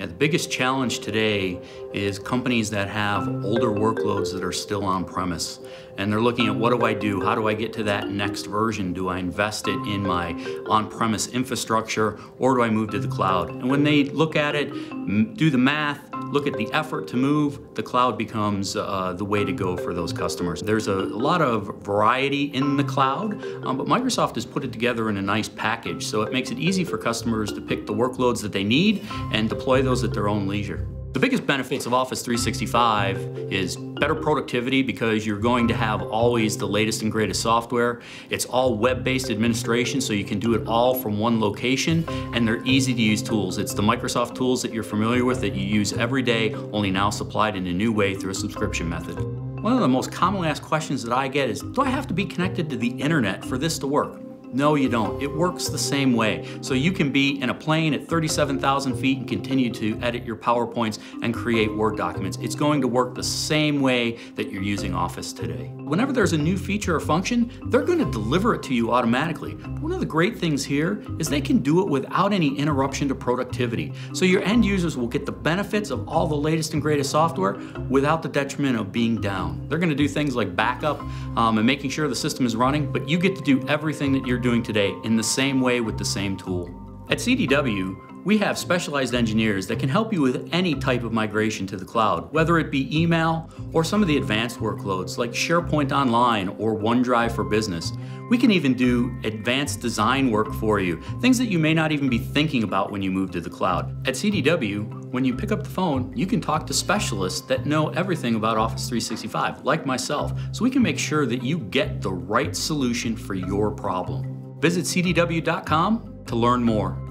Yeah, the biggest challenge today is companies that have older workloads that are still on premise. And they're looking at, what do I do? How do I get to that next version? Do I invest it in my on-premise infrastructure, or do I move to the cloud? And when they look at it, do the math, look at the effort to move, the cloud becomes the way to go for those customers. There's a lot of variety in the cloud, but Microsoft has put it together in a nice package, so it makes it easy for customers to pick the workloads that they need and deploy those at their own leisure. The biggest benefits of Office 365 is better productivity, because you're going to have always the latest and greatest software. It's all web-based administration, so you can do it all from one location, and they're easy to use tools. It's the Microsoft tools that you're familiar with, that you use every day, only now supplied in a new way through a subscription method. One of the most commonly asked questions that I get is, do I have to be connected to the internet for this to work? No, you don't. It works the same way. So you can be in a plane at 37,000 feet and continue to edit your PowerPoints and create Word documents. It's going to work the same way that you're using Office today. Whenever there's a new feature or function, they're going to deliver it to you automatically. But one of the great things here is they can do it without any interruption to productivity. So your end users will get the benefits of all the latest and greatest software without the detriment of being down. They're going to do things like backup and making sure the system is running, but you get to do everything that you're doing today in the same way with the same tool. At CDW, we have specialized engineers that can help you with any type of migration to the cloud, whether it be email or some of the advanced workloads like SharePoint Online or OneDrive for Business. We can even do advanced design work for you, things that you may not even be thinking about when you move to the cloud. At CDW, when you pick up the phone, you can talk to specialists that know everything about Office 365, like myself, so we can make sure that you get the right solution for your problem. Visit cdw.com to learn more.